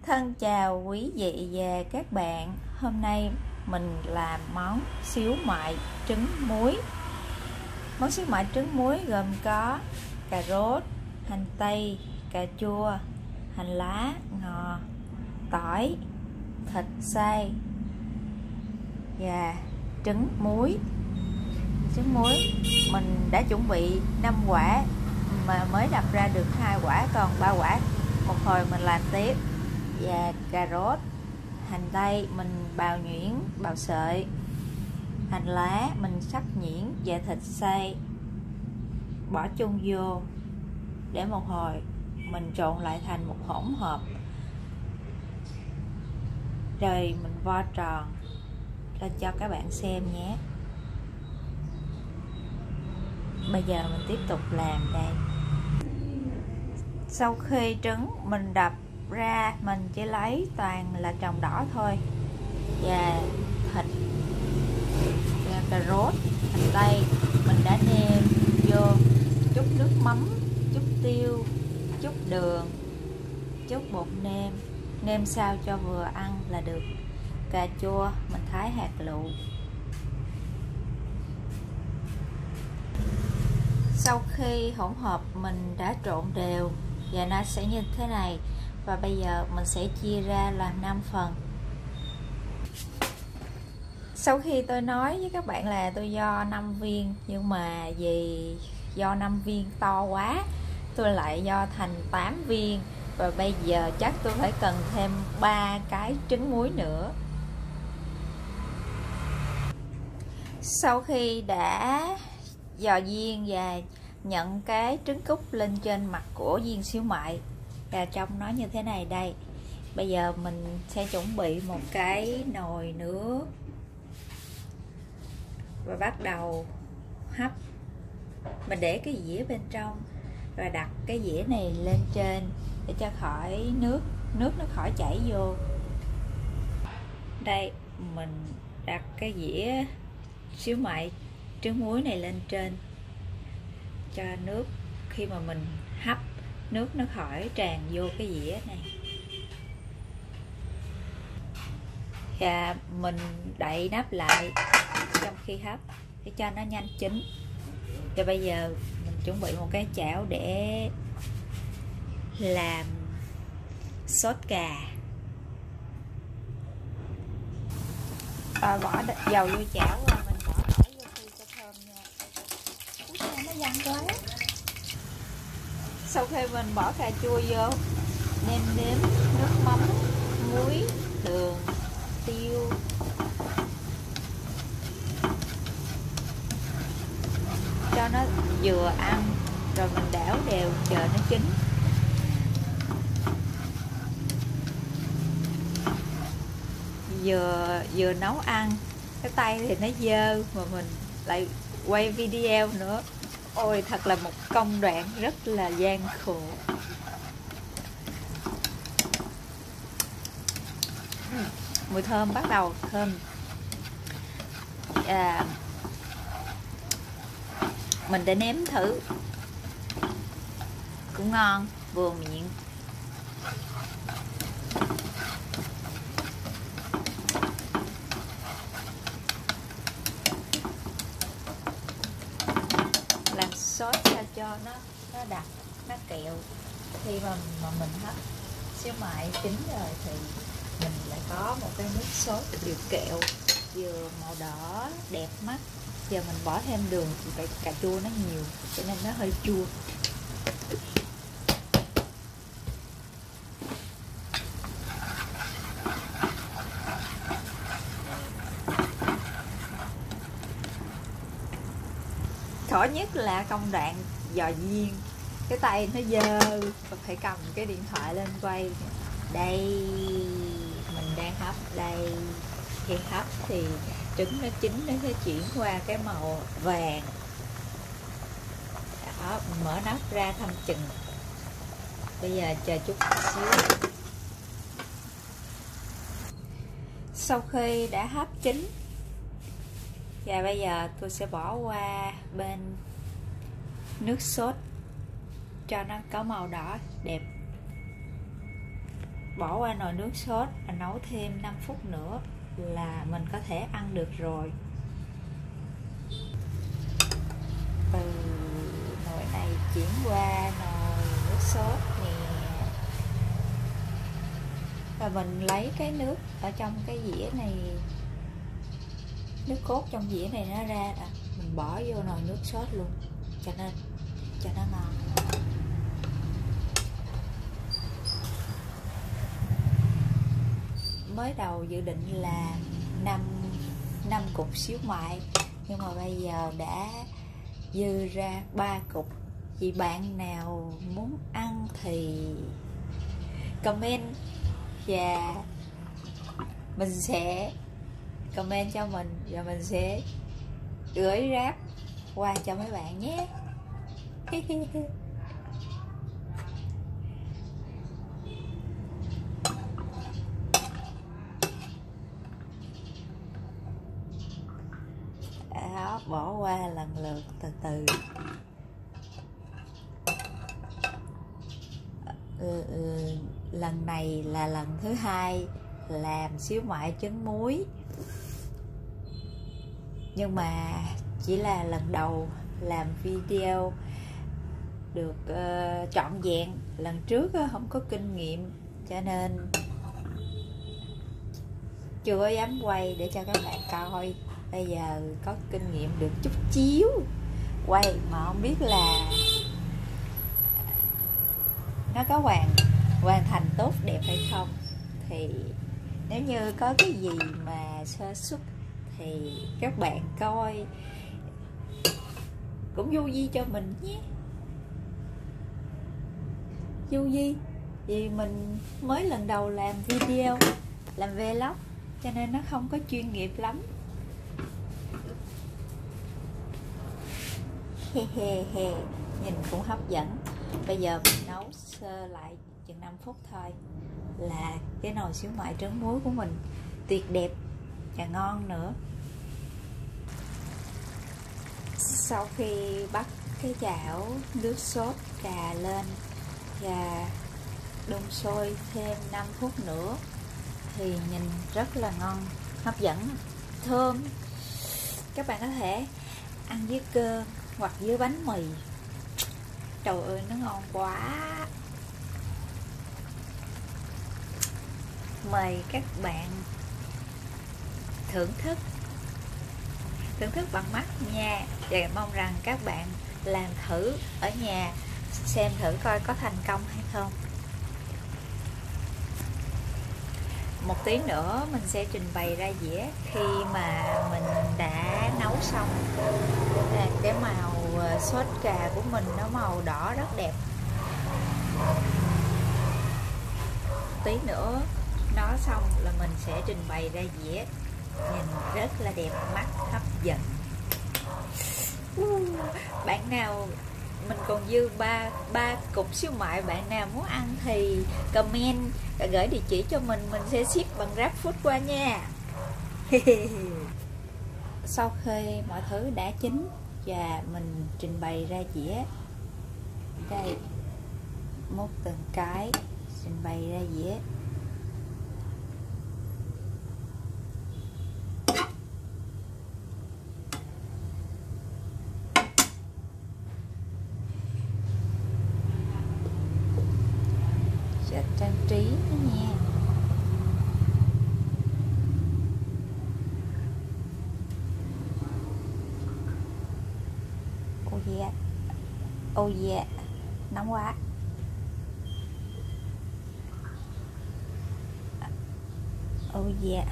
Thân chào quý vị và các bạn. Hôm nay mình làm món xíu mại trứng muối. Món xíu mại trứng muối gồm có cà rốt, hành tây, cà chua, hành lá, ngò, tỏi, thịt xay và trứng muối. Trứng muối mình đã chuẩn bị 5 quả mà mới đập ra được 2 quả, còn 3 quả một hồi mình làm tiếp. Và cà rốt, hành tây mình bào nhuyễn, bào sợi, hành lá mình sắc nhuyễn và thịt xay bỏ chung vô để một hồi mình trộn lại thành một hỗn hợp, rồi mình vo tròn lên cho các bạn xem nhé. Bây giờ mình tiếp tục làm đây. Sau khi trứng mình đập ra, mình chỉ lấy toàn là tròng đỏ thôi, và thịt và cà rốt, hành tây mình đã nêm vô chút nước mắm, chút tiêu, chút đường, chút bột nêm sao cho vừa ăn là được. Cà chua mình thái hạt lựu. Sau khi hỗn hợp mình đã trộn đều và nó sẽ như thế này, và bây giờ mình sẽ chia ra làm 5 phần. Sau khi tôi nói với các bạn là tôi do 5 viên, nhưng mà vì do 5 viên to quá, tôi lại do thành 8 viên, và bây giờ chắc tôi phải cần thêm 3 cái trứng muối nữa. Sau khi đã dò viên và nhận cái trứng cút lên trên mặt của viên xíu mại, và trong nó như thế này đây. Bây giờ mình sẽ chuẩn bị một cái nồi nước và bắt đầu hấp. Mình để cái dĩa bên trong và đặt cái dĩa này lên trên để cho khỏi nước nó khỏi chảy vô. Đây, mình đặt cái dĩa xíu mại trứng muối này lên trên cho nước, khi mà mình hấp nước nó khỏi tràn vô cái dĩa này, và mình đậy nắp lại trong khi hấp để cho nó nhanh chín. Và bây giờ mình chuẩn bị một cái chảo để làm sốt cà. Bỏ dầu vô chảo và mình bỏ tỏi vô khi cho thơm nha. Nó văng quá. Sau khi mình bỏ cà chua vô, nêm nếm nước mắm, muối, đường, tiêu, cho nó vừa ăn, rồi mình đảo đều chờ nó chín. Vừa nấu ăn, cái tay thì nó dơ mà mình lại quay video nữa. Ôi, thật là một công đoạn rất là gian khổ. Mùi thơm bắt đầu thơm. Mình để nếm thử, cũng ngon, vừa miệng. Làm sốt sao cho nó đặc, nó kẹo. Khi mà mình hấp xíu mại chín rồi thì mình lại có một cái nước sốt vừa kẹo vừa màu đỏ đẹp mắt. Giờ mình bỏ thêm đường thì cà chua nó nhiều cho nên nó hơi chua. Khó nhất là công đoạn dò viên. Cái tay nó dơ và phải cầm cái điện thoại lên quay. Đây, mình đang hấp đây. Khi hấp thì trứng nó chín, nó sẽ chuyển qua cái màu vàng. Đó, mình mở nắp ra thăm chừng. Bây giờ chờ chút xíu. Sau khi đã hấp chín, và bây giờ tôi sẽ bỏ qua bên nước sốt cho nó có màu đỏ đẹp. bỏ qua nồi nước sốt và nấu thêm 5 phút nữa là mình có thể ăn được rồi. Từ nồi này chuyển qua nồi nước sốt nè, và mình lấy cái nước ở trong cái dĩa này, nước cốt trong dĩa này nó ra là mình bỏ vô nồi nước sốt luôn, cho nó ngon. Mới đầu dự định là 5 cục xíu mại, nhưng mà bây giờ đã dư ra 3 cục. Vì bạn nào muốn ăn thì comment, và mình sẽ comment cho mình, và mình sẽ gửi ráp qua cho mấy bạn nhé. Đó, bỏ qua lần lượt từ từ. Lần này là lần thứ 2 làm xíu mại trứng muối, nhưng mà chỉ là lần đầu làm video được trọn vẹn. Lần trước không có kinh nghiệm cho nên chưa có dám quay để cho các bạn coi. Bây giờ có kinh nghiệm được chút xíu, quay mà không biết là nó có hoàn thành tốt đẹp hay không. Thì nếu như có cái gì mà sơ suất thì các bạn coi cũng vô vi cho mình nhé. Vô vi vì mình mới lần đầu làm video, làm vlog, cho nên nó không có chuyên nghiệp lắm. Nhìn cũng hấp dẫn. Bây giờ mình nấu sơ lại chừng 5 phút thôi là cái nồi xíu mại trứng muối của mình tuyệt đẹp và ngon nữa. Sau khi bắt cái chảo nước sốt cà lên và đun sôi thêm 5 phút nữa thì nhìn rất là ngon, hấp dẫn, thơm. Các bạn có thể ăn với cơm hoặc với bánh mì. Trời ơi, nó ngon quá. Mời các bạn thưởng thức bằng mắt nha. Và mong rằng các bạn làm thử ở nhà, xem thử coi có thành công hay không. Một tí nữa mình sẽ trình bày ra dĩa khi mà mình đã nấu xong. Cái màu sốt cà của mình nó màu đỏ rất đẹp. Tí nữa nó xong là mình sẽ trình bày ra dĩa, nhìn rất là đẹp mắt, hấp dẫn. Bạn nào, mình còn dư ba cục xíu mại, bạn nào muốn ăn thì comment và gửi địa chỉ cho mình sẽ ship bằng GrabFood qua nha. Sau khi mọi thứ đã chín và mình trình bày ra dĩa, đây, múc từng cái trình bày ra dĩa. Sẽ trang trí đó nha. Oh yeah, nóng quá. Oh yeah.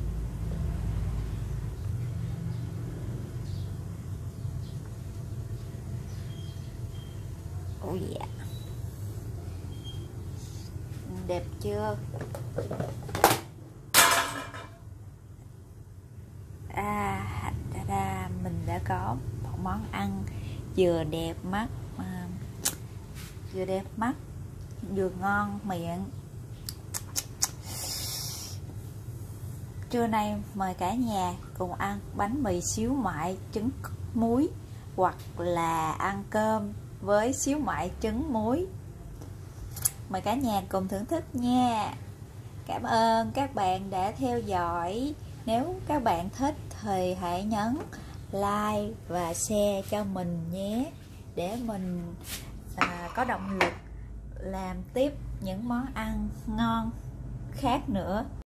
Oh yeah. Đẹp chưa? Mình đã có một món ăn vừa đẹp mắt vừa ngon miệng. Trưa nay mời cả nhà cùng ăn bánh mì xíu mại trứng muối, hoặc là ăn cơm với xíu mại trứng muối. Mời cả nhà cùng thưởng thức nha. Cảm ơn các bạn đã theo dõi. Nếu các bạn thích thì hãy nhấn like và share cho mình nhé, để mình có động lực làm tiếp những món ăn ngon khác nữa.